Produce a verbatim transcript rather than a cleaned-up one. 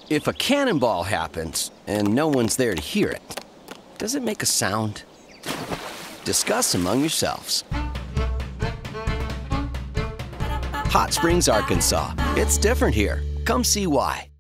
If a cannonball happens and no one's there to hear it, does it make a sound? Discuss among yourselves. Hot Springs, Arkansas. It's different here. Come see why.